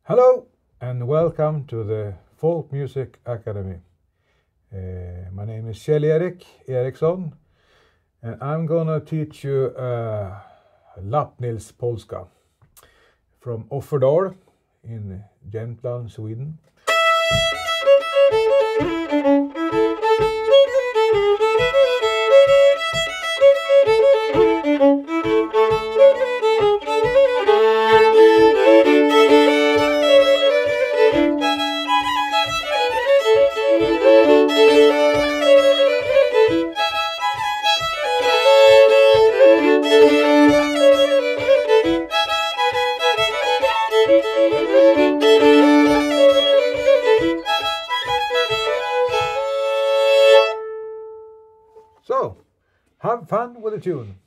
Hello and welcome to the Folk Music Academy. My name is Kjell-Erik Eriksson and I'm gonna teach you Lapp-Nils polska from Offerdal in Jämtland, Sweden. So, have fun with the tune.